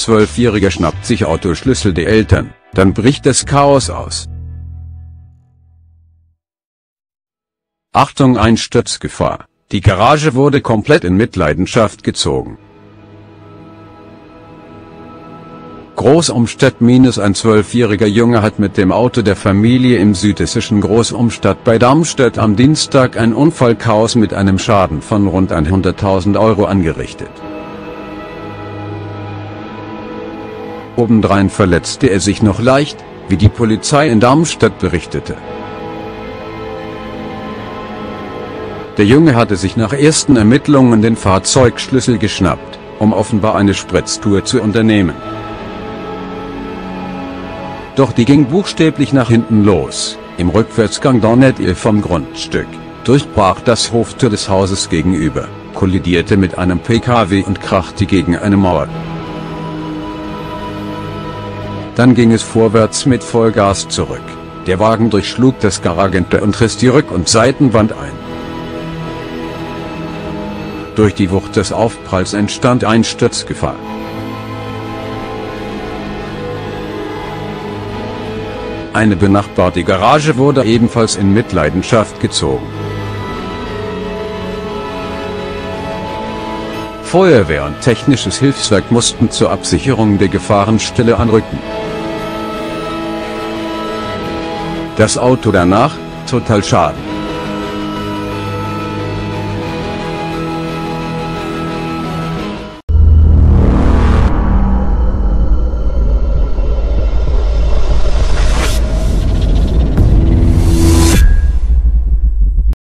12-Jähriger schnappt sich Autoschlüssel der Eltern, dann bricht das Chaos aus. Achtung, Einsturzgefahr! Die Garage wurde komplett in Mitleidenschaft gezogen. Großumstadt Ein 12-jähriger Junge hat mit dem Auto der Familie im südhessischen Großumstadt bei Darmstadt am Dienstag ein Unfallchaos mit einem Schaden von rund 100.000 € angerichtet. Obendrein verletzte er sich noch leicht, wie die Polizei in Darmstadt berichtete. Der Junge hatte sich nach ersten Ermittlungen den Fahrzeugschlüssel geschnappt, um offenbar eine Spritztour zu unternehmen. Doch die ging buchstäblich nach hinten los. Im Rückwärtsgang donnerte er vom Grundstück, durchbrach das Hoftor des Hauses gegenüber, kollidierte mit einem PKW und krachte gegen eine Mauer. Dann ging es vorwärts mit Vollgas zurück. Der Wagen durchschlug das Garagentor und riss die Rück- und Seitenwand ein. Durch die Wucht des Aufpralls entstand Einsturzgefahr. Eine benachbarte Garage wurde ebenfalls in Mitleidenschaft gezogen. Feuerwehr und technisches Hilfswerk mussten zur Absicherung der Gefahrenstelle anrücken. Das Auto danach, Totalschaden.